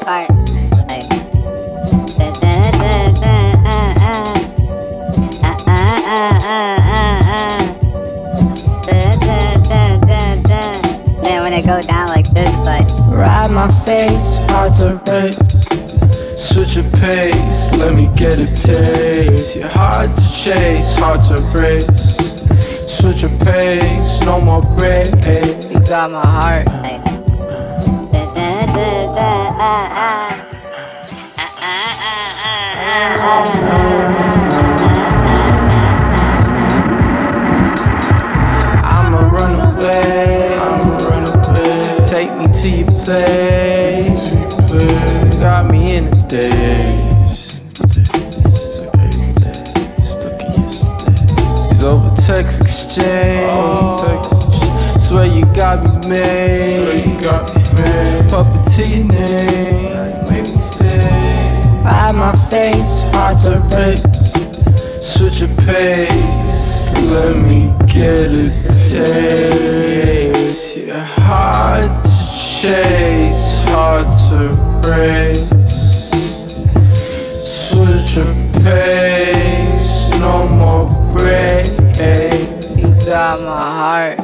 heart. Like, then when it go down like this, but ride my face, hard to race. Switch your pace, let me get a taste. You're hard to chase, hard to race. Switch your pace, no more break. You got my heart. like, I'ma run away, take me to your place. Got me in the daze. Stuck in yesterday's. Over text exchange. Swear you got me made. Puppet to your name. Make me say, ride my face, hard to race. Switch your pace, let me get a taste. You're hard to chase, hard to race. Switch your pace, no more break. You got my heart.